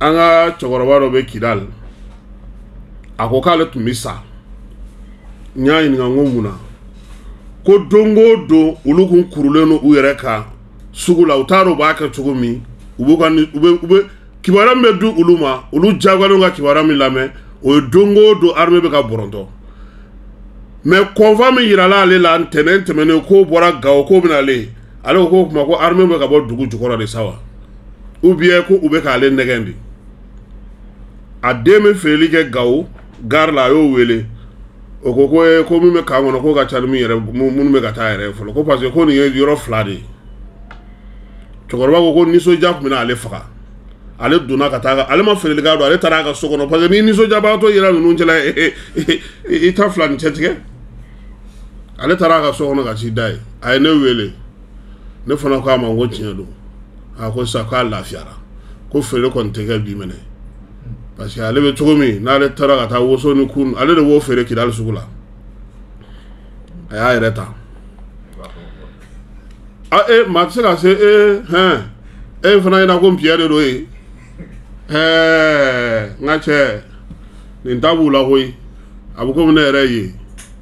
anga chokoroba be Kidal akokale tumisa nya ni ngomuna ko dongo do ulukun kuruleno uyereka sugula utaro baka chugumi ube kibara medu uluma ulu jagwalo nga kibara mi lame o dongo do arme be ka boronto me konva mi yirala ale la tenen temene ko bora gawo ko binale ale ko kuma ko arme be ka bo dugu jukora de sawa ubie ko ube ka ale negendi ademe felike gawo gar la yo wele okoko ko mi me ka ngono ko ga chalmi yere munu me ga ta yere folo ko parce que ko ni yoro flade chokorba ko ni so japp mina ale faka ale duna ka ta ale ma fele ga do ale tara ka sokono parce que ni so jaba to yera nu njela ta flan chetike ale tara ka sokono ga ci dai ay ne wele ne fana ko ma ngo tiendo a ko sa ka la fiara ko fele kon tege bi mene parce que ale be togomi na ale tara ka ta woso ni kun ale de wo fere Kidal sugula aya ereta ma tsela se fana ina ko mpiere do ngache ni ndabula hoyi abuko mna erayi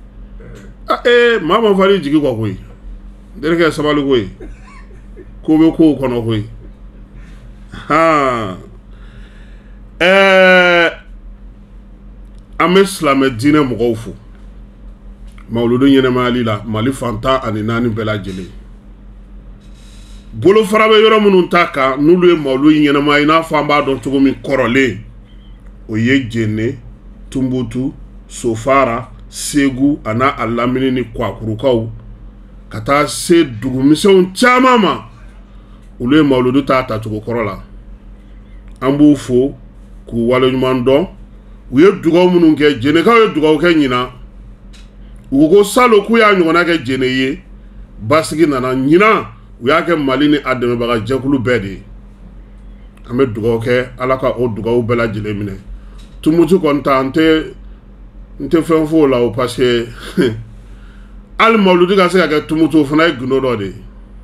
mama fari jigi kwa hoyi dereke sabalu hoyi ko be ko kono hoyi ameslam dine mugawfu mauludu nyene malila mali fanta ani nani bela jele bolo farabe yoro munun taka nulu e maulu nyene ma ina famba don tugumi korole o ye jene tumbutu sofara segu ana alamini ni kwa kurukaw kata se dugumiseun chamama ule mauludu ta tugo korola ambu fo ku walo nyumando uye dugaw munun ke jene ka ye dugaw ke nyina ugo salo ku ya nyona ke jene ye basigi nana nyina uya ke malini ademe baga jakulu bedi ame dugaw ke alaka o dugaw bela jele mine tumutu konta nte fenfo la o parce que al mauludi ga se ga tumutu fana igno do de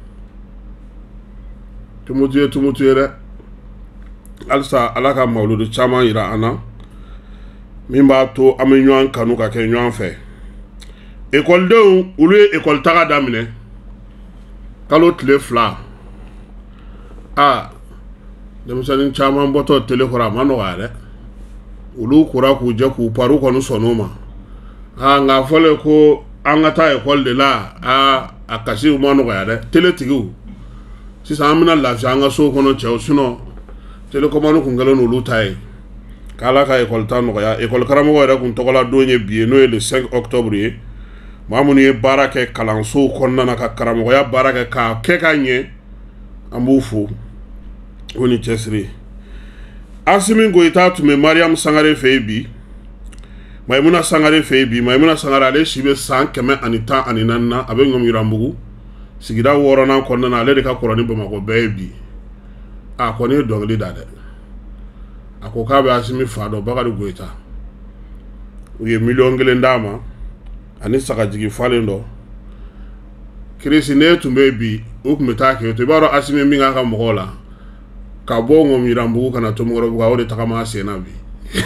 tumutu yere alsa alaka mauludu chama ira ana mimba to amenywan kanu ka ke nywan fe école de ulu école taga damine kalo tle fla dem sanin chama boto tele kora mano wale ulu kura ku je ku paru kono sonoma nga fole ko angata école de la akasi mano wale tele tigu si sa amina la janga so kono cheo sino tele komano kungalo no lutai kala ka école tan no ya école karamo wara kun tokola donye biye no le 5 octobre mamuni e barake kalanso konna na ka karamo ya barake ka kekanye ambufu woni chesri asimi goita tume Mariam Sangare Feibi Maimuna Sangare Feibi Maimuna Sangare ale shibe 100 keme anita aninanna abe ngom yirambugu sigida worona konna na ale de ka koroni be mako bebi koni dongli dade akoka be asimi fado bagari goita uye million ngele ndama ani saka jigi falendo krisi ne tumbe bi ukumeta ke to baro asimi minga ka mogola ka bongo mirambugu kana to mugoro buga ode takama sena bi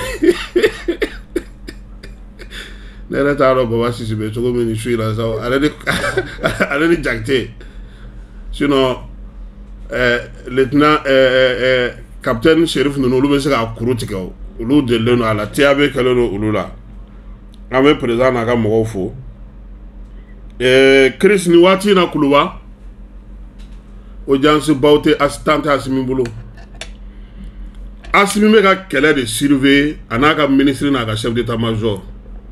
nere taro baba sisi be to go meni shuira so ale jakte sinon lieutenant capitaine Sheriff no lu be se ka kuruti ko lu de leno ala tiabe kala no ulula ame président na ka mo fo Chris ni wati na kuluwa audience bauté assistant asimi bulo asimi me ka kele de surveiller anaka ministre na ka chef d'état-major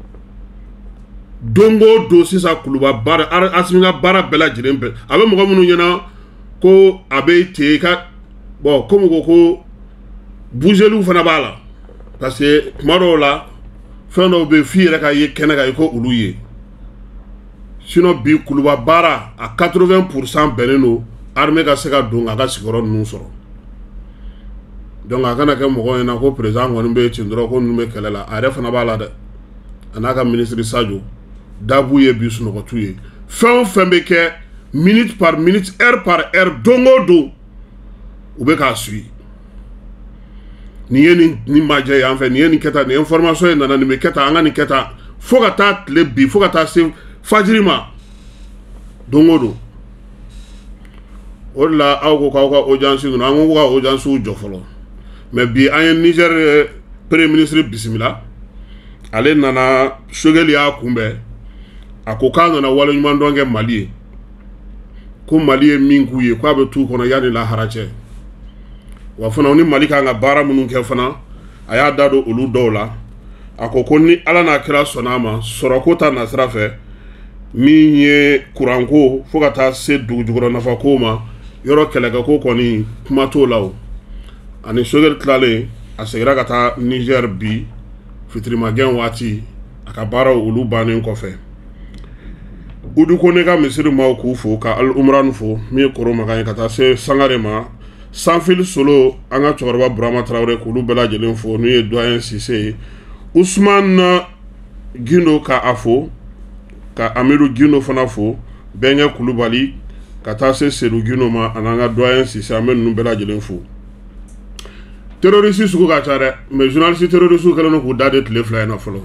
dongo dossier sa kuluwa bara asimi na bara bela jirembe abe mo munu nyana ko abe te ka bon comme ko bougelu fana bala parce que marola fano be fiire ka ye kenaka ko uluye sinon bi kuluba bara à 80% beneno armée ka seka donga ka sigoro nu soro donc akana ke mo ko na ko président woni be tindro ko nu me kelela are fana bala de anaka ministre Sadio dabuye bi sunu ko tuye fin ke minute par minute, heure par heure, dongo do ube ka sui ni ye ni majɛ yan fɛ ni ye nin kɛta ni information ye nana nin bɛ kɛta an ka nin kɛta fo ka taa tile bi fo ka taa se fajiri ma don o don o de la aw ko k'aw ka audience ninnu an ko ka audience jɔ fɔlɔ mais bi an ye Niger premier ministre bisimila ale nana Sogɛli y'a kunbɛn a ko k'a nana waleɲuman dɔn kɛ Mali ye ko Mali ye min k'u ye k'a bɛ t'u kɔnɔ yanni lahara cɛ wa fana ni Mali kan ka baara minnu kɛ fana a y'a da don olu dɔw la a ko ni Ala n'a kira sɔnna a ma sɔrɔko ta nasira fɛ min ye kuranko fo ka taa se dugujukɔrɔ nafako ma yɔrɔ kɛlɛkɛko kɔni kuma t'o la o ani Sogɛli tilalen a segira ka taa Niger bi fitirimagɛn waati a ka baaraw olu bannen kɔfɛ Udu Kone ka misiri maaw k'u fo ka Al Umran fo min ye Koro Makan ye ka taa se Sangare ma Sanfil Solo an ka cɛkɔrɔba Burama Traoré k'olu bɛɛ lajɛlen fo n'u ye doyen Sise ye Ousmane Gindo ka a fo ka Amiru Gindo fana fo Bɛnkɛ Kulubali ka taa se Seydou Gindo ma an'an ka doyen Sise an bɛ ninnu bɛɛ lajɛlen fo terroriste sugu ka ca dɛ mais journaliste terroriste kɛlen don k'u da de tile fila in na fɔlɔ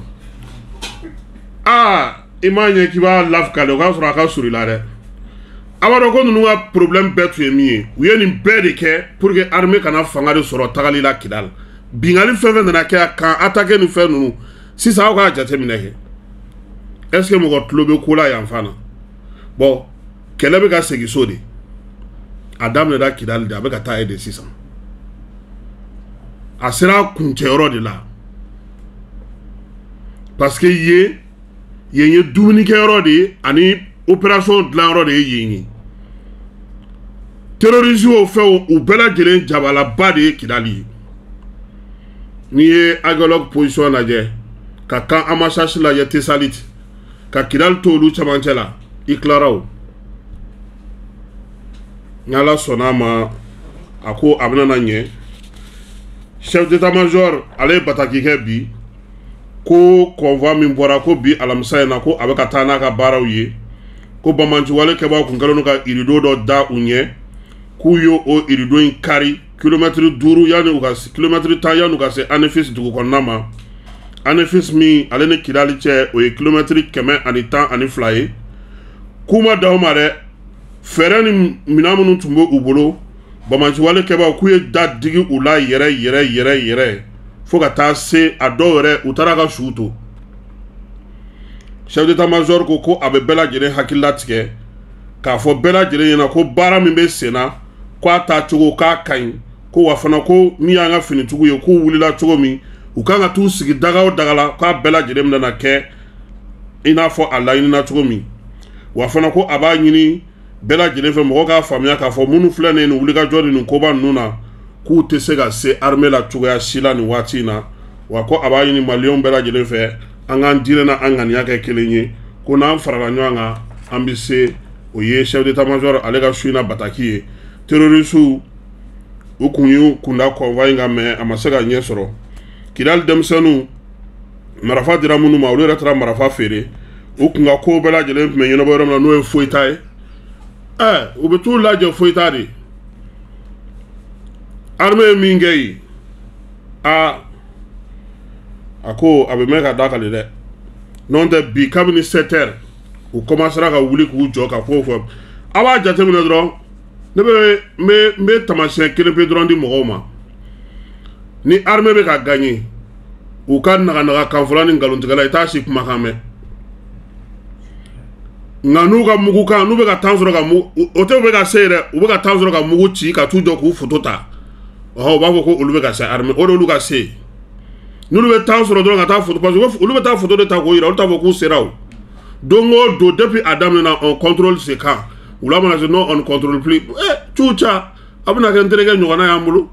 i m'a ɲɛ k'i b'a lafkale o k'a sɔrɔ a ka surun i la dɛ a b'a dɔn ko ninnu ka problème bɛɛ tun ye min ye u ye nin bɛɛ de kɛ pour que armée kana fanga de sɔrɔ tagali la Kidal bingali fɛn fɛn nana kɛ a kan attaquer ni fɛn ninnu sisan aw k'a jateminɛ kɛ est ce que mɔgɔ tulo bɛ ko la yan fan na bon kɛlɛ bɛ ka segin so de a daminɛna Kidal de a bɛ ka taa ye de sisan a sera kuncɛyɔrɔ de la parce que yen ye dumunikɛyɔrɔ de ye ani opération dilanyɔrɔ de ye yen ye terroristes o fɛnw u bɛɛ lajɛlen jabalaba de ye Kidali ye n'i ye agologue position lajɛ ka kan Amasachi lajɛ Tesalit ka Kidali to olu cɛmancɛ la i tilara o ni Ala sɔnna a ma a ko a bɛna na ɲɛ chef d'état-major ale ye bataki kɛ bi ko convoi min bɔra ko bi alamisa in na ko a bɛ ka taa n'a ka baaraw ye ko bamanciwale kɛbaaw kun kɛlen don ka irido dɔ da u ɲɛ k'u ye o irido in kari kilomɛtiri 5 yanni u ka kilomɛtiri 10 yanni u ka se Anefis dugu kɔnɔna ma Anefis min ale ni Kidali cɛ o ye kilomɛtiri 112 ye k'u ma da o ma dɛ fɛɛrɛ ni minɛn minnu tun bɛ u bolo bamanciwale kɛbaaw k'u ye da digi u la yɛrɛ fo ka taa se a dɔw yɛrɛ u taara ka su to chef d'état-major ko a bɛ bɛɛ lajɛlen hakilila tigɛ k'a fɔ bɛɛ lajɛlen ɲɛna ko baara min bɛ sen na k'a taa cogo k'a ka ɲi ko wa fana ko min y'an ka finitigiw ye k'u wulila cogo min u kan ka t'u sigi daga o daga la k'a bɛɛ lajɛlen bɛna kɛ i n'a fɔ a laɲinina cogo min wa fana ko a b'a ɲini bɛɛ lajɛlen fɛ mɔgɔ k'a faamuya k'a fɔ minnu filɛ nin wulikajɔ ni nin koba ninnu na k'u tɛ se ka se armée la cogoya si la nin waati in na wa ko a b'a ɲini maliyɛnw bɛɛ lajɛlen fɛ an k'an diinɛ na an ŋaniya kɛ kelen ye ko n'an farala ɲɔgɔn kan an bɛ se o ye chef d'état-major ale ka su in na bataki ye terroristes u kun y'u kunda convoi in kan mais a ma se ka ɲɛ sɔrɔ Kidali denmisɛnninw marifa dira minnu ma olu yɛrɛ taara marifa feere u kun ka ko bɛɛ lajɛlen tun bɛ ɲɛnabɔ yɔrɔ min na n'o ye Foyita ye u bɛ t'u lajɛ Foyita de armée ye min kɛ yen a ko a bɛ mɛn ka da kale dɛ n'o tɛ bi kabini 7 heures u commencera ka wuli k'u jɔ ka ko fɔ a b'a jateminɛ dɔrɔn ne bɛ taamasiyɛn kelen pe dɔrɔn di mɔgɔw ma ni armée bɛ ka gagner u ka naganaga kanfɔla ni nkalontigɛla i t'a si kumakan mɛn nka n'u ka mugu kan n'u bɛ ka temps sɔrɔ ka mugu o tɛ u bɛ ka se yɛrɛ u bɛ ka temps sɔrɔ ka mugu ci ka t'u jɔ k'u photo ta u b'a fɔ ko olu bɛ ka se armée o de olu ka se n'olu bɛ temps sɔrɔ dɔrɔn ka taa photo parce que olu bɛ taa photo de ta k'o yira olu t'a fɔ k'u sera o don o don depuis a daminɛna on contrôle ce camp wula mana se non on contrôle plus cuuca a bɛna kɛ n terikɛ ɲɔgɔnna y'an bolo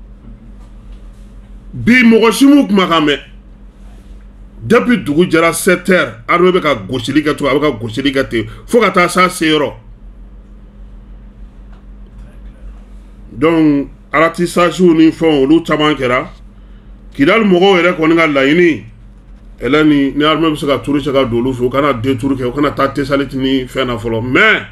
bi mɔgɔ si m'u kumakan mɛn depuis dugu jɛra 7 heures armée bɛ ka gosili kɛ a bɛ ka gosili kɛ ten fo ka taa s'a se yɔrɔ donc ratissage ni fɛnw olu caman kɛra Kidali mɔgɔw yɛrɛ kɔni ka laɲini ɛlɛ ni armée bɛ se ka turu cɛ ka don olu fɛ u kana détour kɛ u kana taa Tesalit ni fɛn na fɔlɔ mais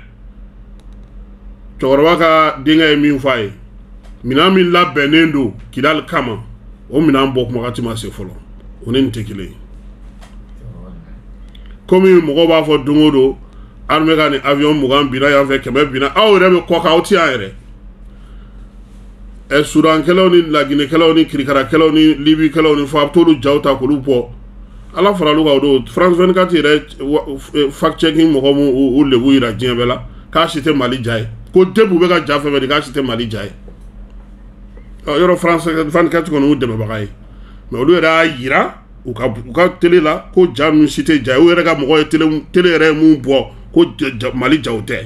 cɛkɔrɔba ka denkɛ ye min fɔ a ye minɛn min labɛnnen don Kidali kama o minan bɔ kuma kati ma se fɔlɔ o ni tɛ kelen komi mɔgɔ b'a fɔ don o don armée ka ni avion 20 bina yan fɛ 100 bina aw yɛrɛ bɛ kɔ kan aw ti yan yɛrɛ Sudankɛlaw ni Laginɛkɛlaw ni Kirikarakɛlaw ni Libikɛlaw ni fɔ a bɛ t'olu jaw ta k'olu bɔ ala faral'u kan o don France 24 yɛrɛ fact checking mɔgɔ mu o lebu yira diɲɛ bɛɛ la k'a si tɛ Mali ja ye ko debu bɛ ka ja fɛn fɛn de k'a si tɛ Mali ja ye yɔrɔ France 24 kɔni y'u dɛmɛbaga ye mais olu yɛrɛ y'a yira u ka télé la ko ja ninnu si tɛ ja ye u yɛrɛ ka mɔgɔ ye télé yɛrɛ ye mun bɔ ko Mali jaw tɛ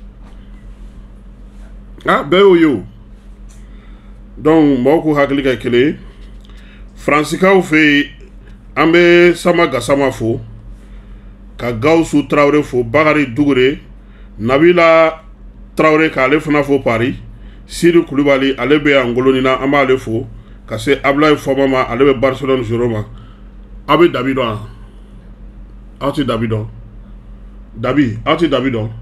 bɛɛ y'o ye o donc mɔgɔw k'u hakili kɛ kelen ye Fransikaw fɛ yen an bɛ Sama Gassama fo ka Gawusu Traoré fo Bakari Dugure Nabila Traoré k'ale fana fo Paris Sidi Kulubali ale bɛ Angoloni na an b'ale fo ka se Ablaye Fɔma ma ale bɛ Barcelone Joro ma aw bɛ Dabi dɔn aw tɛ Dabi dɔn Dabi aw tɛ Dabi dɔn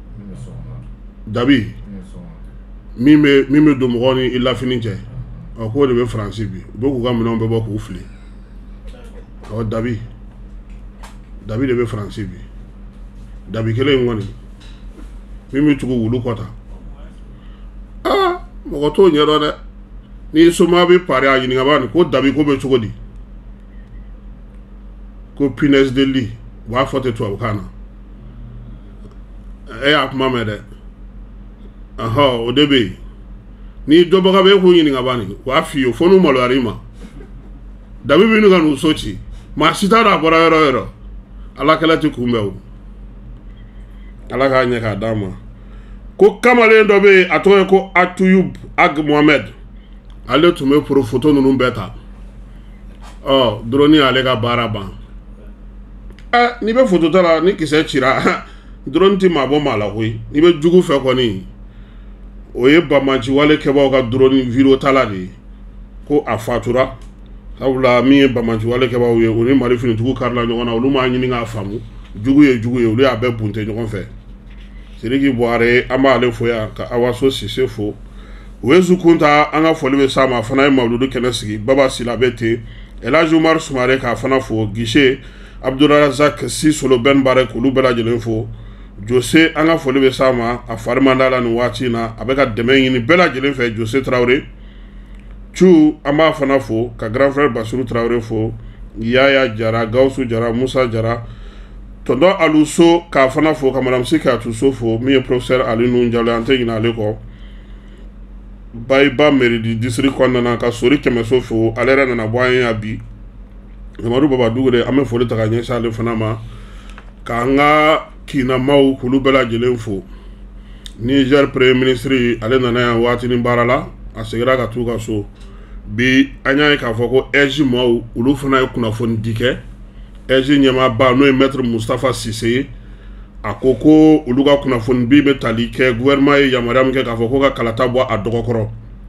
Dabi min bɛ don mɔgɔw ni lafini cɛ k'o de bɛ Faransi bi u bɛ k'u ka minɛnw bɛɛ bɔ k'u fili Dabi de bɛ Faransi bi Dabi kelen in kɔni min bɛ tugu wulu kɔta mɔgɔ t'o ɲɛdɔn dɛ ni soma bɛ pari a ɲininka bani ko Dabi ko bɛ cogo di ko punaise de lit u b'a fɔ ten tubabukan na y'a kuma mɛn dɛ o de bɛ yen ni dɔbaga bɛ k'u ɲininka bani u b'a f'i ye fo n'u maloyara i ma Dabi bɛ ɲini ka n'u so ci maa si t'a dɔn a bɔra yɔrɔ yɔrɔ ala kɛlɛ tɛ kunbɛn o ala k'a ɲɛ k'a d'a ma ko kamalen dɔ bɛ yen a tɔgɔ ye ko Atuyub Ag Mohamed ale tun bɛ photo ninnu bɛɛ ta drone y'ale ka baara ban n'i bɛ photo ta la ni kisɛ cira drone tɛ maa bɔ maa la koyi n'i bɛ jugu fɛ kɔni o ye Bamaci wale kɛbaaw ka drone vidéo tala de ye ko a fatura sabula min ye Bamaci wale kɛbaaw ye o ni Mali finitigiw karila ɲɔgɔn na olu m'a ɲini k'a faamu jugu ye olu y'a bɛɛ bunte ɲɔgɔn fɛ Sidiki Buhare an b'ale fo yan ka Awaso Sise fo Uwezu Kunta an ka foli bɛ s'a ma a fana ye mawuludu kɛnɛ sigi Baba Silabe ten El Hadji Umar Sumare k'a fana fo Guichet Abdourazak Sisolo Ben Bare k'olu bɛɛ lajɛlen fo Jose an ka foli bɛ s'a ma a fari man d'a la nin waati in na a bɛ ka dɛmɛ ɲini bɛɛ lajɛlen fɛ Jose Traoré Cu an b'a fana fo ka grand frère Basiru Traoré fo Yaya Jara Gawusu Jara Musa Jara Tonton Aluso k'a fana fo ka Madame Sikatu So fo min ye professeur Ali Nun Jalo an tɛ ɲinɛ ale kɔ Bayiba Meridi district kɔnɔna na ka Sori Kɛmɛso fo ale yɛrɛ nana bɔ an ye yan bi Amadu Baba Dugure an bɛ foli ta ka ɲɛsin ale fana ma k'an ka Kinamaw k'olu bɛɛ lajɛlen fo Niger premier ministre ale nana yan waatinin baara la a seginna ka t'u ka so bi an y'a ye k'a fɔ ko EJ maaw olu fana ye kunnafoni di kɛ EJ ɲɛmaaba n'o ye maître Mustafa Sise ye a ko ko olu ka kunnafoni bi bɛ tali kɛ gouvernement ye yamaruya min kɛ k'a fɔ ko ka kalata bɔ a dɔgɔkɔrɔ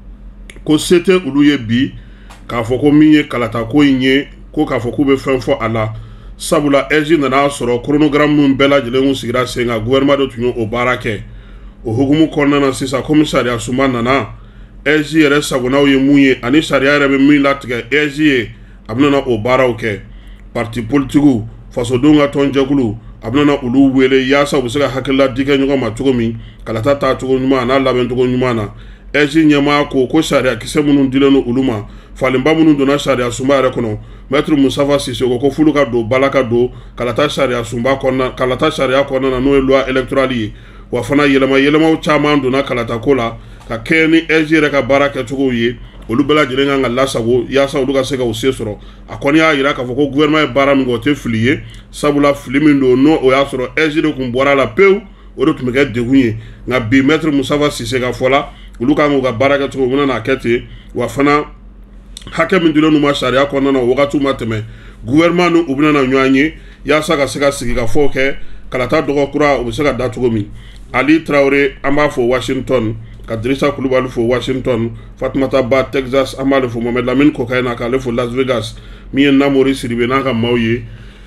ko se tɛ olu ye bi k'a fɔ ko min ye kalata ko in ye ko k'a fɔ k'u bɛ fɛn fɔ a la sabula EJ nana sɔrɔ chronogramme minnu bɛɛ lajɛlen sigira sen kan gouvernement de tun ye o baara kɛ o hukumu kɔnɔna na sisan komi sariya sunba nana EJ yɛrɛ sagonaw ye mun ye ani sariya yɛrɛ bɛ min latigɛ EJ ye a bɛna o baaraw kɛ parti politigiw fasodenw ka tɔnjɛkulu a bɛna olu wele yaasa u bɛ se ka hakilila di kɛ ɲɔgɔn ma cogo min kalata taa cogo ɲuman n'a labɛn cogo ɲuman na EJ ɲɛmaa ko sariya kisɛ minnu dilen don olu ma falenba minnu donna sariya sunba yɛrɛ kɔnɔ maître Mustafa Sise ko fulu ka don bala ka don kalata sariya sunba kɔnɔna kalata sariya kɔnɔna na n'o ye loi électorale ye wa fana yɛlɛmaw caman donna kalata ko la ka kɛ ni EJ yɛrɛ ka baara kɛcogow ye olu bɛɛ lajɛlen kan ka lasago yaasa olu ka se ka o se sɔrɔ a kɔni y'a yira k'a fɔ ko gouvernement ye baara min kɛ o tɛ fili ye sabula fili min don n'o o y'a sɔrɔ EJ de tun bɔra a la pewu o de tun bɛ kɛ degun ye nka bi maître Mustafa Sise ka fɔ la olu kan k'u ka baara kɛcogo u bɛna n'a kɛ ten wa fana hakɛ min dilen n'u ma sariya kɔnɔna na o wagatiw ma tɛmɛ gouvernement ni u bɛna na ɲɔgɔn ye yaasa ka se ka sigi ka fɔ kɛ kalata dɔgɔ kura o bɛ se ka da cogo min Ali Traoré an b'a fɔ Washington ka Dirisa Kulubali fo Washington Fatumata Ba Texas an b'ale fo Mohamed Lamine Kokayina k'ale fo Las Vegas min ye Namori Sidibe n'a ka maaw ye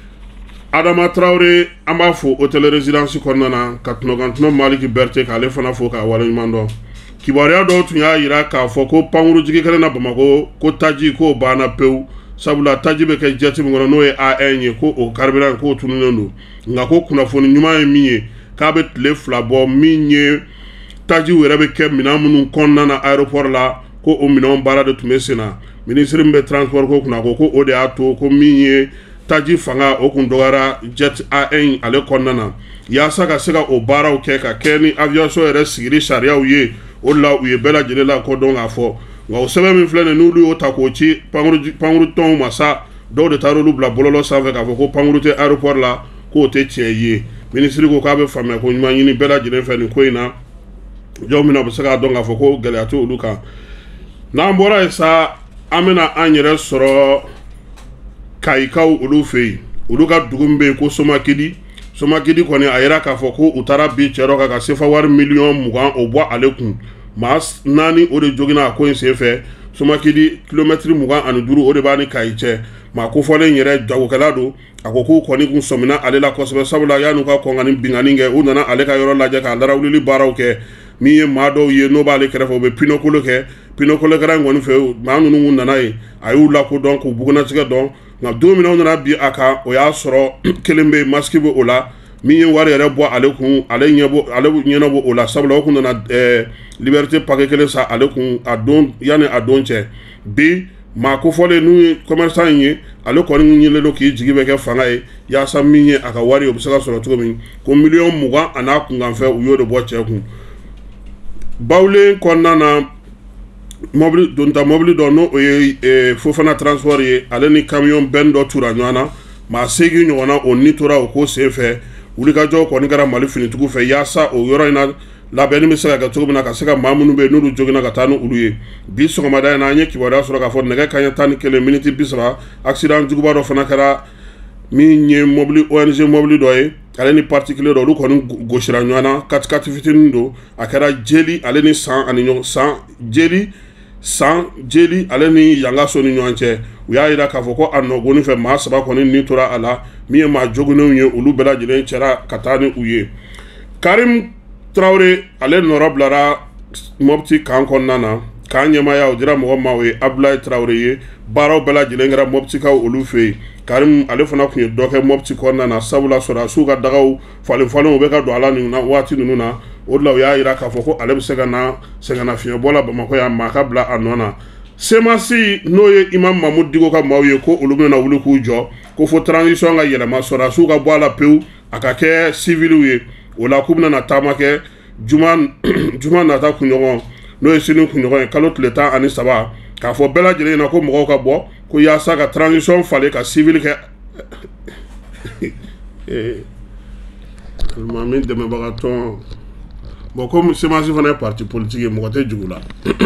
Adama Traoré an b'a fo hôtel résidence kɔnɔna na ka Tunɔgantuma Maliki Berete k'ale fana fo k'a waleɲuman dɔn kibaruya dɔw tun y'a yira k'a fɔ ko pankuru jigi kelen na Bamako ko taji k'o banna pewu sabula taji bɛ kɛ jɛti min kɔnɔ n'o ye AN ye ko o carburant k'o tununnen don nka ko kunnafoni ɲuman ye min ye k'a bɛ tile 2 bɔ min ye tajiw yɛrɛ bɛ kɛ minɛn minnu kɔnɔna na aéroport la ko o minɛnw baara de tun bɛ sen na ministre min bɛ transport ko kunna ko o de y'a to ko min ye taji fanga o kun dɔgɔyara jet AN ale kɔnɔna na yaasa ka se ka o baaraw kɛ ka kɛ ni aviation yɛrɛ sigili sariyaw ye o la u ye bɛɛ lajɛlen la kɔdɔn k'a fɔ nka o sɛbɛn min filɛ nin n'olu y'o ta k'o ci pankuru tɔnw ma sa dɔw de taara olu bila bɔlɔlɔ sanfɛ k'a fɔ ko pankuru tɛ aéroport la k'o tɛ tiɲɛ ye ministre ko k'a bɛ faamuya ko ɲuman ɲini bɛɛ lajɛlen fɛ nin ko in na jɔn min na u bɛ se k'a dɔn k'a fɔ ko gɛlɛya tɛ olu kan n'an bɔra yen sa an bɛna an yɛrɛ sɔrɔ Kayikaw olu fɛ yen olu ka dugu min bɛ yen ko Somakidi kɔni a yira k'a fɔ ko u taara bi cɛ dɔ kan ka sefa wari miliyɔn 20 o bɔ ale kun maa 4 o de joginna a ko in senfɛ Somakidi kilomɛtiri 25 o de b'a ni Kayi cɛ maa kofɔlen yɛrɛ jagokɛla don a ko k'u kɔni kun sɔmina ale la kosɛbɛ sabula yan'u ka kɔn ka nin bingani kɛ u nana ale ka yɔrɔ lajɛ k'a larawulili baaraw kɛ min ye maa dɔw ye n'o b'ale kɛrɛfɛ u bɛ pinokolo kɛ pinokolo kɛra in kɔni fɛ maa ninnu nana yen a y'u lakodɔn k'u bugunatigɛ dɔn nka don min nana bi a kan o y'a sɔrɔ kelen bɛ masiki bɛ o la min ye wari yɛrɛ bɔ ale kun ale ɲɛnabɔ o la sabula o kun nana liberté paquet kelen sa ale kun a don yanni a don cɛ bi maa kofɔlen n'u ye commerçant in ye ale kɔni ɲɛlen don k'i jigi bɛ kɛ fanga ye yaasa min ye a ka wari o bɛ se ka sɔrɔ cogo min ko miliyɔn 20 a n'a kunkanfɛ u y'o de bɔ cɛ kun bawulen kɔnɔna na mobili dɔ n'o o ye Fofana transport ye ale ni camion bɛn dɔ tura ɲɔgɔn na maa 8 ɲɔgɔnna o ni tora o ko senfɛ wulikajɔ kɔni kɛra Mali finitigiw fɛ yaasa o yɔrɔ in na labɛnni bɛ se ka kɛ cogo min na ka se ka maa minnu bɛ yen n'olu joginna ka taa ni olu ye bi sɔgɔmada in na an ye kibaruya sɔrɔ k'a fɔ nɛgɛ kanɲɛ 11 miniti 30 accident juguba dɔ fana kɛra min ye ONG mobili dɔ ye ale ni particulier dɔ olu kɔni gosira ɲɔgɔn na 4x4 fitinin don a kɛra jeli ale ni jeli ale ni yangaso ni ɲɔgɔn cɛ u y'a yira k'a fɔ ko a nɔgɔnin fɛ maa 3 kɔni ni tora a la min ye maa joginnenw ye olu bɛɛ lajɛlen cɛra ka taa ni u ye Karim Traoré ale nɔrɔ bilara Mopti kan kɔnɔna na k'an ɲɛmaya o dira mɔgɔ ma o ye Abdoulaye Traoré ye baaraw bɛɛ lajɛlen kɛra Moptikaw olu fɛ yen Karim ale fana kun ye dɔ kɛ Mopti kɔnɔna na sabula sɔrɔdasiw ka dagaw falenfalenw bɛ ka don ala nin na waati ninnu na o de la u y'a yira k'a fɔ ko ale bɛ se ka na sɛgɛnnafiɲɛbɔ la Bamakɔ yan maa ka bila a nɔ na Semasi n'o ye Imam Mahmud Diko ka maaw ye ko olu bɛna wuli k'u jɔ ko fo transition ka yɛlɛma sɔrɔdasiw ka bɔ a la pewu a ka kɛ civiliw ye o la k'u bɛna taama kɛ juma nata kunɲɔgɔn n'o ye sini kunɲɔgɔn ye kalo tile 13 k'a fɔ bɛɛ lajɛlen na ko mɔgɔw ka bɔ ko yaasa ka transition falen ka civil kɛ min dɛmɛbaga tɔn bon comme Semasi fana ye parti politique ye mɔgɔ tɛ jugu la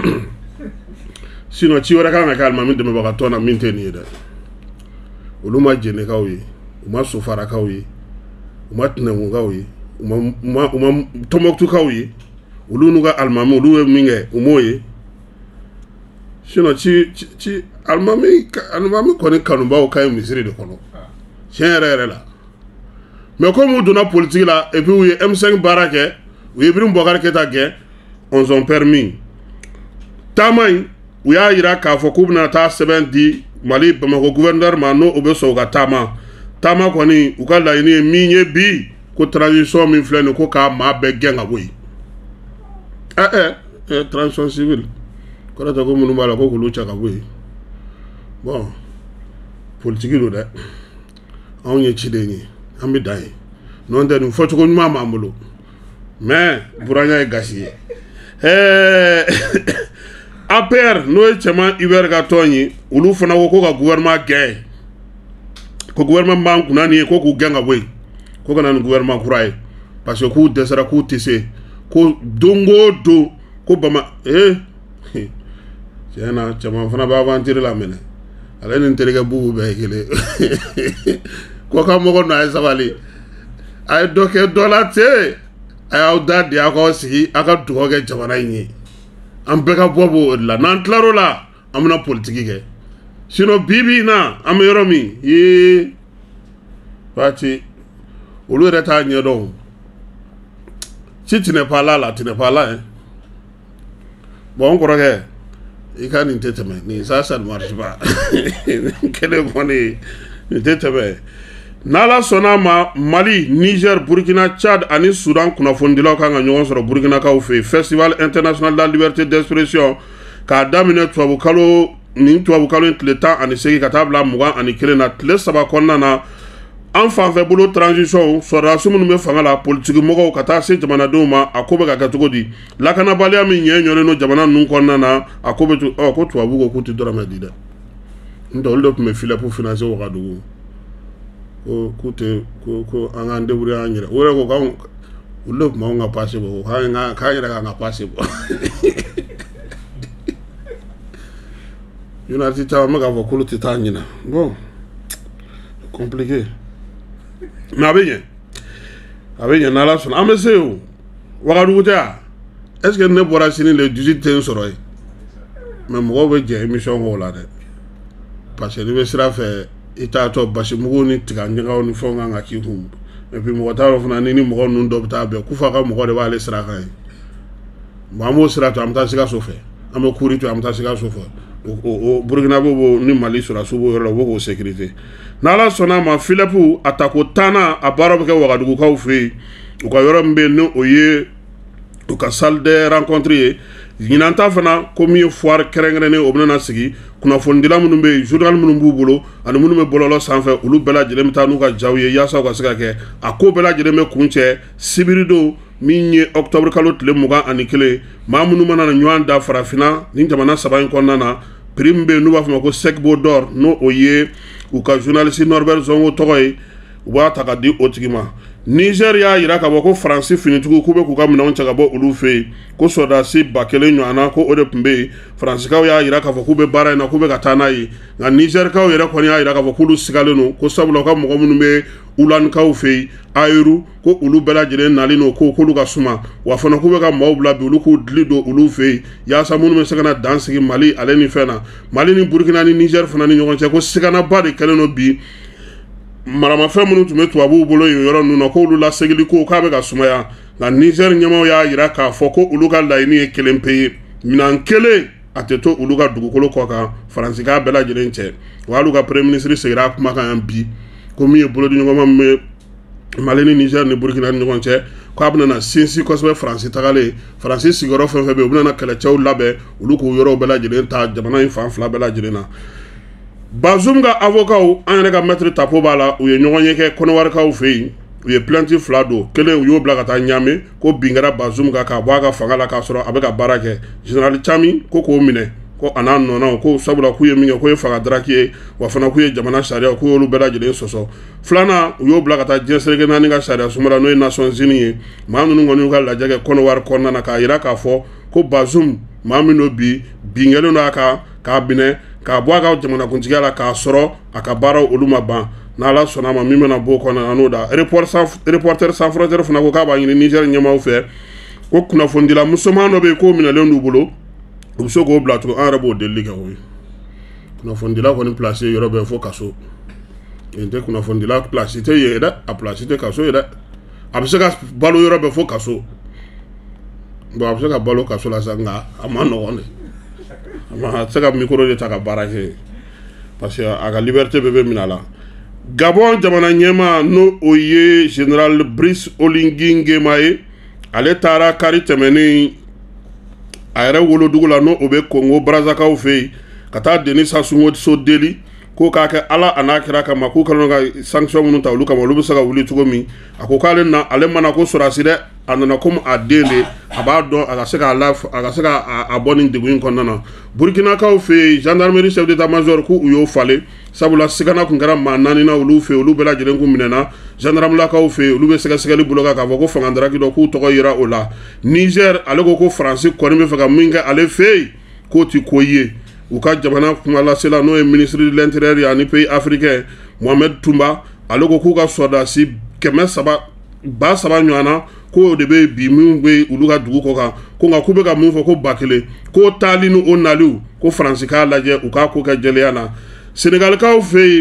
sinon ci wɛrɛ kan ka kɛ alimami dɛmɛbaga tɔn na min tɛ nin ye dɛ olu ma Jɛnɛkaw ye u ma Sofarakaw ye u ma Tɛnɛkunkaw ye u ma Tɔnbɔkutukaw ye olu n'u ka alimami olu ye min kɛ u m'o ye sinon ci alimami kɔni kanubaw ka ɲi misiri de kɔnɔ tiɲɛ yɛrɛ la mais comme u donna politique la et puis u ye M5 baara kɛ u ye Ibrahim Boubacar Keïta gɛn on ont permis taama in u y'a yira k'a fɔ k'u bɛna taa sɛbɛn di Mali Bamako gouverneur ma n'o bɛ sɔn u ka taama kɔni u ka laɲini ye min ye bi ko transition min filɛ nin ko k'a maa bɛɛ gɛn ka bɔ yen transition civile kɔrɔtɛ ko minnu b'a la ko k'olu cɛ ka bɔ yen bon politique don dɛ anw ye ciden ye an bɛ dan ye n'o tɛ nin fɔcogo ɲuman b'an bolo mais buranya ye gasi ye APR n'o ye cɛman Hubert ka tɔn ye olu fana ko ko ka gouvernement gɛn ko gouvernement b'an kunna nin ye ko k'u gɛn ka bɔ yen ko ka na ni gouvernement kura ye parce que k'u dɛsɛra k'u tɛ se ko don o don ko tiɲɛ na cɛman fana b'a aventure la minɛ ale ni n terikɛ bubu bɛɛ ye kelen ko ka mɔgɔ n'a ye sabali a ye dɔ kɛ dɔ la ten a y'aw da di aw k'aw sigi aw ka dugawu kɛ jamana in ye an bɛɛ ka bɔ b'o de la n'an tilar'o la an bɛna politiki kɛ sinon bi na an bɛ yɔrɔ min Fati olu yɛrɛ t'a ɲɛdɔn si tu n'es pas là tu n'es pas là bon kɔrɔkɛ i ka nin tɛ tɛmɛ nin ça ne marche pas kelen kɔni nin tɛ tɛmɛ n'Ala sɔnna ma Mali, Niger, Burkina, Tchad ani Soudan kunnafonidilaw kan ka ɲɔgɔn sɔrɔ Burkinakaw fɛ Festival international de la liberté d'expression k'a daminɛ tubabukalo nin tubabukalo in tile 18 ka taa bila 21 na tile 3 kɔnɔna na an fanfɛ bolo transition sɔrɔdasi minnu bɛ fanga la politiki mɔgɔw ka taa se jamanadenw ma a ko bɛ ka kɛ cogo di lakanabaliya min ɲɛ ɲɔlen don jamana ninnu kɔnɔna na a ko bɛ ko tubabu ko k'u tɛ dɔrɔmɛ di dɛ n tɛ olu de tun bɛ filet pour financer Ouagadougou ko ko an k'an débrouiller an yɛrɛ o yɛrɛ ko k'anw olu de tun b'anw ka passe bɔ k'an yɛrɛ k'an ka passe bɔ United caman bɛ k'a fɔ k'olu tɛ taa ɲina bon compliqué mais a bɛ ɲɛ n'Ala sɔnna an bɛ se o Ouagadougou tɛ wa est ce que ne bɔra sini le 18 tɛ n sɔrɔ yen mais mɔgɔw bɛ jɛ émission k'o la dɛ parce que n'i bɛ sira fɛ i t'a tɔ basimugu ni tiga ɲagaw ni fɛnw kan ka k'i kun et puis mɔgɔ t'a dɔn fana ni mɔgɔ ninnu dɔ bɛ taa bɛn Kufa ka mɔgɔ de b'ale sira kan yen bon an b'o sira to an bɛ taa Sikaso fɛ an bɛ Kuri to an bɛ taa Sikaso fɛ o Burkina b'o ni Mali sɔrɔdasiw b'o yɔrɔ la u b'o k'o sécurité n'Ala sɔnna ma filepu a tako 10nan a baara bɛ kɛ Ouagadougoukaw fɛ yen u ka yɔrɔ min bɛ yen ni o ye u ka salle de rencontre ye ɲinan ta fana ko min ye foire kɛrɛnkɛrɛnnen o bɛna sigi kunnafonidila minnu bɛ yen journal minnu b'u bolo ani minnu bɛ bɔlɔlɔ sanfɛ olu bɛɛ lajɛlen bɛ taa n'u ka jaw ye yaasa u ka se ka kɛ a ko bɛɛ lajɛlen bɛ kun cɛ sibirido min ye octobre kalo tile 21 maa minnu mana na ɲɔgɔn da farafinna ni jamana 3 in kɔnɔna na prix min bɛ yen n'u b'a fɔ ma ko Sekbo d'or n'o o ye u ka journaliste Norbert Zongo tɔgɔ ye u b'a ta ka di o tigi ma Niger y'a jira k'a fɔ ko Faransi finitigiw k'u bɛ k'u ka minɛnw cɛ ka bɔ olu fɛ yen ko sɔrɔdasi 1000 ɲɔgɔnna ko o de tun bɛ yen Faransikaw y'a jira k'a fɔ k'u bɛ baara in na k'u bɛ ka taa n'a ye nka Nigerikaw yɛrɛ kɔni y'a jira k'a fɔ k'olu sigalen don ko sabula u ka mɔgɔ minnu bɛ Ulanikaw fɛ yen Ayeru ko olu bɛɛ lajɛlen nalen don k'olu ka suma wa fana k'u bɛ ka maaw bila bi olu k'u dili don olu fɛ yen yaasa minnu bɛ se ka na dan sigi Mali ale ni fɛn na Mali ni Burkina ni Niger fana ni ɲɔgɔn cɛ ko siganaba de kɛlen don bi maramafɛn minnu tun bɛ tubabuw bolo yen yɔrɔ ninnu na k'olu lasegili ko k'a bɛ ka sumaya nka Niger ɲɛmaaw y'a jira k'a fɔ ko olu ka laɲini ye kelen pe ye minɛn kelen a tɛ to olu ka dugukolo kɔ kan Faransika bɛɛ lajɛlen cɛ wa hali u ka premier ministre segira a kuma kan yan bi ko min ye bolodiɲɔgɔnma min bɛ Mali ni Niger ni Burkina ni ɲɔgɔn cɛ k'a bɛna na sinsin kosɛbɛ Faransi tagalen Faransi sigiyɔrɔ fɛn fɛn bɛ yen u bɛna na kɛlɛcɛw labɛn olu k'u yɔrɔw bɛɛ lajɛlen ta jamana in fan fila bɛɛ lajɛlen na Bazoum ka avocat an yɛrɛ ka maître Tapo b'a la u ye ɲɔgɔn ye kɛ Kɔnɔwarikaw fɛ yen u ye plainte 2 don kelen u y'o bila ka taa Ɲame ko bin kɛra Bazoum kan k'a bɔ a ka fanga la k'a sɔrɔ a bɛ ka baara kɛ général Tchami ko k'o minɛ ko a n'a nɔnnaw ko sabula k'u ye min kɛ k'o ye faga daraki ye wa fana k'u ye jamana sariya k'u y'olu bɛɛ lajɛlen sɔsɔ filanan u y'o bila ka taa diɲɛ seleke naani ka sariya suma la n'o ye Nations Unies ye maa minnu kɔni y'u ka lajɛ kɛ Kɔnɔwari kɔnɔna na k'a jira k'a fɔ ko Bazoum maa min do bi binkɛlen don a kan k'a minɛ k'a bɔ a ka jamanakuntigiya la k'a sɔrɔ a ka baaraw olu ma ban n'Ala sɔnna ma min bɛna bɔ o kɔnɔna na n'o da Reporters sans frontières fana ko k'a b'a ɲini Niger ɲɛmaaw fɛ ko kunnafonidila musoman dɔ bɛ yen k'o minɛlen d'u bolo u bɛ se k'o bila tugun an yɛrɛ b'o delili kɛ o ye kunnafonidila kɔni place yɔrɔ bɛɛ fo kaso yen tɛ kunnafonidila place tɛ yen dɛ a place tɛ kaso ye dɛ a bɛ se ka balo yɔrɔ bɛɛ fo kaso bon a bɛ se ka balo kaso la sa nka a ma nɔgɔn de a tɛ se ka micro de ta ka baara kɛ parce que a ka liberté bɛɛ bɛ minɛ a la Gabon jamana ɲɛmaa n'o o ye général Brice Oligui Nguema ye ale taara kari tɛmɛnen a yɛrɛ wolodugu la n'o o bɛ Congo Brazzakaw fɛ yen ka taa Denis Sassou Nguesso deli ko k'a kɛ Ala a n'a kira kama k'u kɛlen ka sanction minnu ta olu kama olu bɛ se ka wuli cogo min a ko k'ale na ale mana ko sɔrɔdasi dɛ a nana komi a den de a b'a dɔn a ka se k'a bɔ nin degun in kɔnɔna na Burkinakaw fɛ yen gendarmerie chef d'état major k'u y'o falen sabula sigana tun kɛra maa 4 na olu fɛ yen olu bɛɛ lajɛlen kun minɛna gendarmelakaw fɛ yen olu bɛ sɛgɛsɛgɛli bolo kan k'a fɔ ko fangadaraki dɔ k'u tɔgɔ yera o la Niger ale ko Faransi kɔni bɛ fɛ ka min kɛ ale fɛ yen k'o ti ko ye u ka jamana kungalasela n'o ye ministre de l'intérieur ye ani pays africain Mohamed Toumba ale ko k'u ka sɔrɔdasi 300 ɲɔgɔnna k'o de bɛ bi min bɛ olu ka dugu kɔ kan ko nka k'u bɛ ka mun fɔ ko 1000 k'o taali ni o naliw ko Faransi k'a lajɛ u k'a ko kɛ jɛlenya na Senegalikaw fɛ yen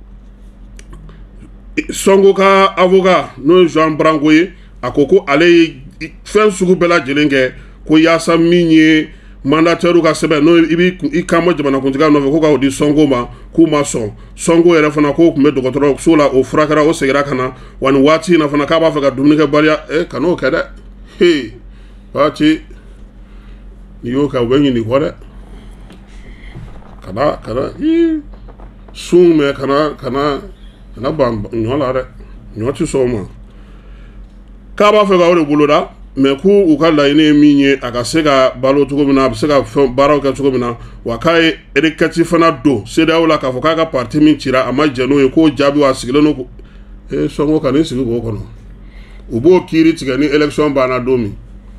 Sonko ka avocat n'o ye Jean Branco ye a ko ko ale ye fɛn sugu bɛɛ lajɛlen kɛ ko yaasa min ye mandataire ka sɛbɛn no i kan bɔ jamanakuntigi nɔfɛ ko ka di Sonko ma k'u ma sɔn Sonko yɛrɛ fana k'o tun bɛ dɔgɔtɔrɔso la o furakɛra o seginna ka na wa nin waati in na fana k'a b'a fɛ ka dumuni kɛ baliya kan'o kɛ dɛ he waati n'i y'o kɛ u bɛ ɲin'i kɔ dɛ kana sun mɛ kana ban ɲɔ la dɛ ɲɔ tɛ sɔn o ma k'a b'a fɛ ka o de boloda mais k'u u ka laɲini ye min ye a ka se ka balo cogo min na a bɛ se ka baaraw kɛ cogo min na wa k'a ye requête fana don CEDEAO la k'a fɔ k'a ka parti min cira a ma jɛn n'o ye k'o jaabi wa a sigilen don ko Sonko ka n'i sigi k'o kɔnɔ u b'o kiiri tigɛ ni élection banna don min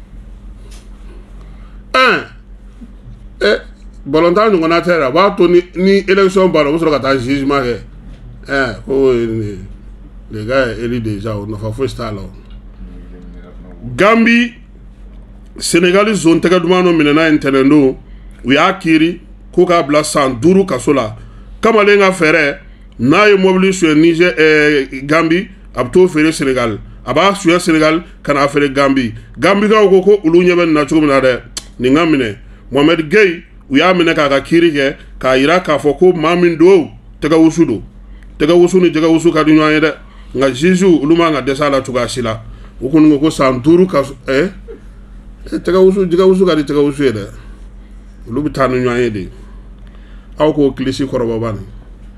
balontan ɲɔgɔnna tɛ a b'a to ni élection banna u bɛ sɔrɔ ka taa jugement kɛ ko les gars est élu déjà o nafa foyi t'a la Gambie Sénégal zone tɛgɛ duman dɔ minɛna ntɛnɛn don u y'a kiiri ko k'a bila san 5 kaso la kamalen ka fɛɛrɛ n'a ye mobili suɲɛ Niger Gambie a bɛ t'o feere Sénégal a b'a suɲɛ Sénégal ka n'a feere Gambie Gambikaw ko olu ɲɛ bɛ nin na cogo min na dɛ nin ka minɛ Mohamed Gueye u y'a minɛ k'a ka kiiri kɛ k'a jira k'a fɔ ko maa min don tɛgɛ wusu don tɛgɛ wusu ni jɛgɛ wusu ka di ɲɔgɔn ye dɛ nka juge olu man ka dɛsɛ a la cogoya si la u kɔni ko san 5 ka tɛgɛ wusu jɛgɛ wusu ka di tɛgɛ wusu ye dɛ olu bɛ taa ni ɲɔgɔn ye de aw k'o kilisi kɔrɔbɔba ni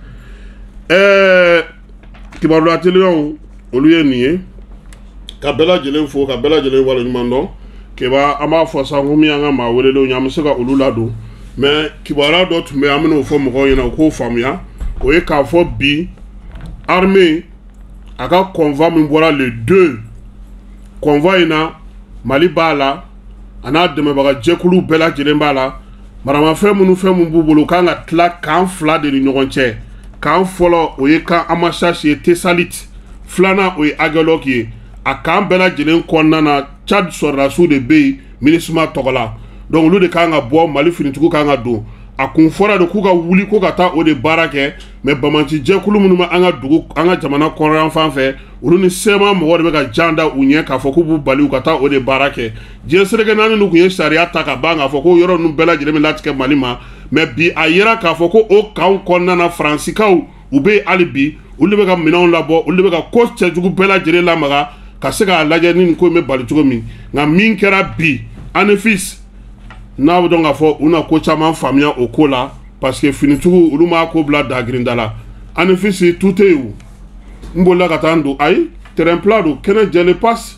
kibaruya teliyanw olu ye nin ye ka bɛɛ lajɛlen fo ka bɛɛ lajɛlen waleɲuman dɔn keba an b'a fɔ sa ko min y'an ka maa welelenw ye an bɛ se ka olu ladon mais kibaruya dɔ tun bɛ an bɛn'o fɔ mɔgɔw ɲɛna u k'o faamuya o ye k'a fɔ bi armée a ka convoi min bɔra le 2 convoi in na Mali b'a la a n'a dɛmɛbaga jɛkulu bɛɛ lajɛlen b'a la maramafɛn minnu b'u bolo kan ka tila kan 2 de ni ɲɔgɔn cɛ kan fɔlɔ o ye kan Amasache ye Tesalit filanan o ye Aguelok ye a kan bɛɛ lajɛlen kɔnɔna na Tchad sɔrɔdasiw de bɛ yen MINUSMA tɔgɔ la donc olu de kan ka bɔ Mali finitigiw kan ka don a kun fɔra de k'u ka wuli ko ka taa o de baara kɛ mais Bamanci jɛkulu minnu bɛ an ka jamana kɔrɔyan fan fɛ olu ni sema mɔgɔ de bɛ ka jan da u ɲɛ k'a fɔ k'u b'u bali u ka taa o de baara kɛ diɲɛ seleke naani ninnu kun ye sariya ta ka ban k'a fɔ ko yɔrɔ ninnu bɛɛ lajɛlen bɛ latigɛ Mali ma mais bi a yera k'a fɔ ko o kanw kɔnɔna na Faransikaw u bɛ yen hali bi olu de bɛ ka minɛnw labɔ olu de bɛ ka ko cɛjugu bɛɛ lajɛlen lamaga ka se k'a lajɛ ni nin ko in bɛ bali cogo min nka min kɛra bi ANEFIS n'a bɛ dɔn k'a fɔ u na ko caman faamuya o ko la parce que finitigiw olu m'a ko bila dagirinda la ANEFIS tu tɛ yen n bolila ka taa n don ayi terrain plat don kɛnɛ jɛlen passe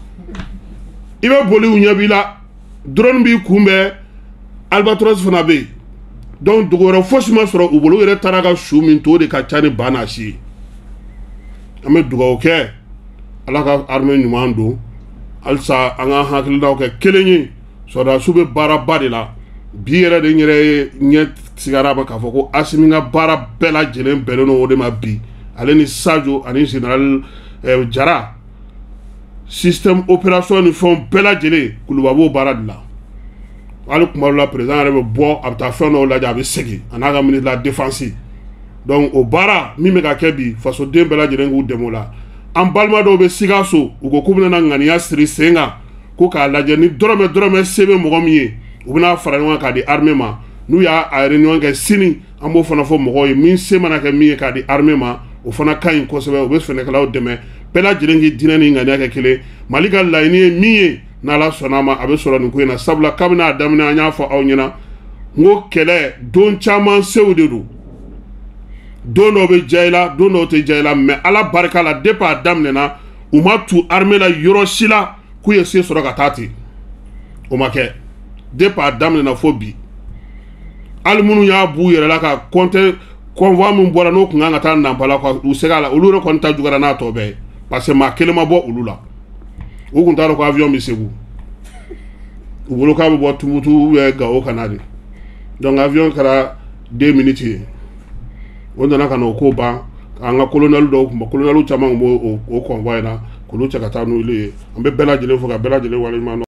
i bɛ boli u ɲɛ b'i la drone b'i kunbɛn Albatros fana bɛ yen donc dogo wɛrɛ fosi ma sɔrɔ u bolo u yɛrɛ taara ka su min to o de ka ca ni ba n'a si ye an bɛ dugawu kɛ Ala ka armée ɲuman don halisa an ka hakilinaw kɛ kelen ye sɔrɔdasiw bɛ baaraba de la bi yɛrɛ de n yɛrɛ ɲɛ sigara a ma k'a fɔ ko Asimi ka baara bɛɛ lajɛlen bɛnnen don o de ma bi ale ni Sadio ani général Jara système opération ni fɛnw bɛɛ lajɛlen Kuluba b'o baara de la hali kuma dɔ la président yɛrɛ bɛ bɔ a bɛ taa fɛn dɔw lajɛ a bɛ segin a n'a ka ministre de la défense donc o baara min bɛ ka kɛ bi fasoden bɛɛ lajɛlen k'u dɛmɛ o la an balima dɔw bɛ Sikaso u ko k'u bɛna ŋaniya siri sen kan ko k'a lajɛ ni dɔrɔmɛ se bɛ mɔgɔ min ye u bɛna fara ɲɔgɔn kan k'a di armée ma n'u y'a réunion kɛ sini an b'o fana fɔ mɔgɔw ye min se mana kɛ min ye k'a di armée ma o fana ka ɲi kosɛbɛ u bɛ sɛnɛkɛlaw dɛmɛ bɛɛ lajɛlen k'i diinɛ ni ŋaniya kɛ kelen Mali ka laɲini ye min ye n'Ala sɔnna a ma a bɛ sɔrɔ nin ko in na sabula kabini a daminɛ an y'a fɔ aw ɲɛna n ko kɛlɛ don caman sew de don don dɔw bɛ diya i la don dɔw tɛ diya i la mais Ala barika la depuis a daminɛna u ma tu armée la yɔrɔ si la k'u ye se sɔrɔ ka taa ten o ma kɛ depuis a daminɛna fo bi hali minnu y'a b'u yɛrɛ la ka compter convoi min bɔra n'o kun kan ka taa Nampala u segin a la olu yɛrɛ kɔni ta juguyara n'a tɔ bɛɛ ye parce que maa kelen ma bɔ olu la u kun t'a dɔn ko avion bɛ Segu u bolo k'a bɛ bɔ Tumutu Gao ka na de donc avion kɛra 2 minutes ye o nana ka na o ko ban an ka colonel dɔw kun colonel caman kun b'o o convoi na k'olu cɛ ka taa n'olu ye an bɛ bɛɛ lajɛlen fo ka bɛɛ lajɛlen waleɲuman dɔn